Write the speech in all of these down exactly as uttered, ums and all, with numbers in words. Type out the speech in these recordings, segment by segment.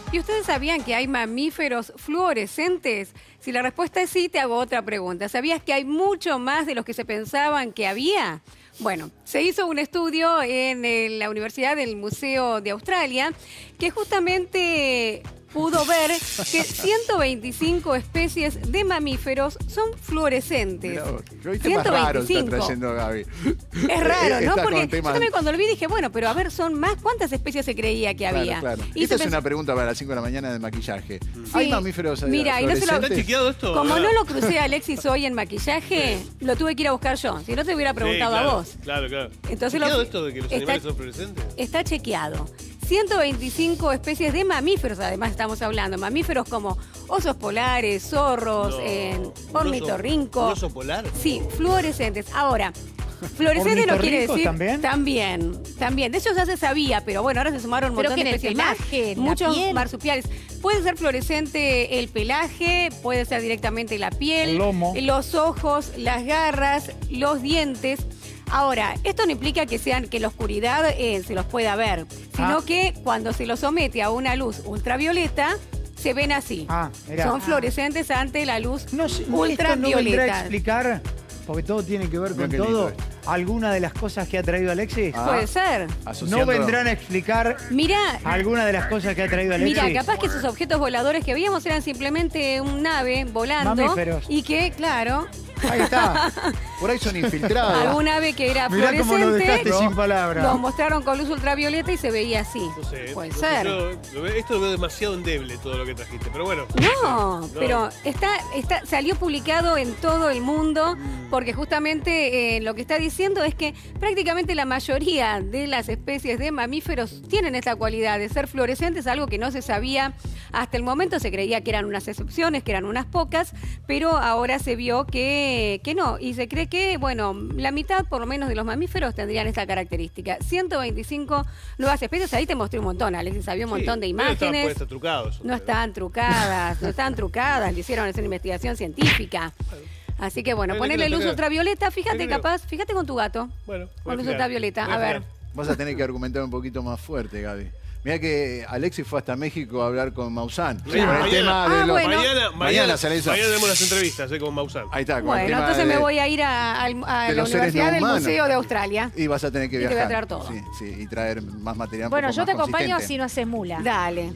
¿Y ustedes sabían que hay mamíferos fluorescentes? Si la respuesta es sí, te hago otra pregunta. ¿Sabías que hay mucho más de los que se pensaban que había? Bueno, se hizo un estudio en el, la Universidad del Museo de Australia que justamente pudo ver que ciento veinticinco especies de mamíferos son fluorescentes. Mirá, hoy temas raros está trayendo Gaby. Es raro, ¿no? Está Porque yo temas... también cuando lo vi dije, bueno, pero a ver, son más. ¿Cuántas especies se creía que había? Claro, claro. Y Esta es pensó... una pregunta para las cinco de la mañana de maquillaje. Sí. ¿Hay mamíferos Mira, y no se lo... ¿Está chequeado esto? Como no lo crucé a Alexis hoy en maquillaje, lo tuve que ir a buscar yo. Si no te hubiera preguntado sí, claro, a vos. Claro, claro. Entonces ¿Chequeado lo... esto de que los está... animales son fluorescentes? Está chequeado. ciento veinticinco especies de mamíferos, además estamos hablando. Mamíferos como osos polares, zorros, No. eh, ¿Un ornitorrinco. ¿Un oso polar? Sí, fluorescentes. Ahora, fluorescente no quiere decir... también? También, también. De ellos ya se sabía, pero bueno, ahora se sumaron un Pero montón que de en el especies pelaje, más. en la Muchos piel. marsupiales. Puede ser fluorescente el pelaje, puede ser directamente la piel, El lomo. los ojos, las garras, los dientes. Ahora, esto no implica que sean que la oscuridad eh, se los pueda ver, sino Ah. que cuando se los somete a una luz ultravioleta, se ven así. Ah, mirá. Son fluorescentes ante la luz No, sé, esto no vendrá a ultravioleta. explicar, porque todo tiene que ver Mirá con qué todo, lindo alguna de las cosas que ha traído Alexis. Ah. Puede ser. Asociando- ¿No vendrán a explicar Mira, alguna de las cosas que ha traído Alexis? mira, capaz que esos objetos voladores que veíamos eran simplemente un nave volando. Mamíferos. Y que, claro, Ahí está. Por ahí son infiltrados. algún ave que era Mirá cómo lo dejaste fluorescente, sin palabras. lo mostraron con luz ultravioleta y se veía así. No sé. Puede no sé, ser. yo lo veo- esto lo veo demasiado endeble todo lo que trajiste, pero bueno. No, No. pero está, está, salió publicado en todo el mundo porque justamente eh, lo que está diciendo es que prácticamente la mayoría de las especies de mamíferos tienen esta cualidad de ser fluorescentes, algo que no se sabía hasta el momento. Se creía que eran unas excepciones, que eran unas pocas, pero ahora se vio que, que no. Y se cree que, bueno, la mitad por lo menos de los mamíferos tendrían esta característica. ciento veinticinco nuevas especies, ahí te mostré un montón, Alexis, había un montón de Sí, pero estaban, imágenes. pues, está trucado eso, No pero- están trucadas, no están trucadas, le hicieron hacer investigación científica. Así que bueno, Te ponerle creo, te luz creo. ultravioleta, Te fíjate creo. capaz, fíjate con tu gato. Bueno, voy a Con luz fijar, ultravioleta, voy a ver. fijar. Vas a tener que argumentar un poquito más fuerte, Gaby. Mirá que Alexis fue hasta México a hablar con Maussan. Sí, Con el mañana. tema de Ah, los... bueno. Mañana, Mañana mañana, sale eso. mañana tenemos las entrevistas eh, con Maussan. Ahí está, con el Bueno, tema entonces de- me voy a ir a, al- a de la los seres Universidad no del humanos. Museo de Australia. Y vas a tener que Y te voy a viajar. traer todo. Sí, sí, y traer más material un Bueno, poco yo te más acompaño consistente. si no haces mula. Dale.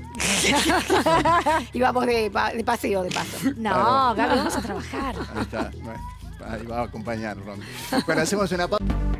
Y vamos de, pa- de paseo, de paso. No, Gaby, vamos a trabajar. Ahí está. Bueno, ahí va a acompañar, Ron. Bueno, hacemos una pausa.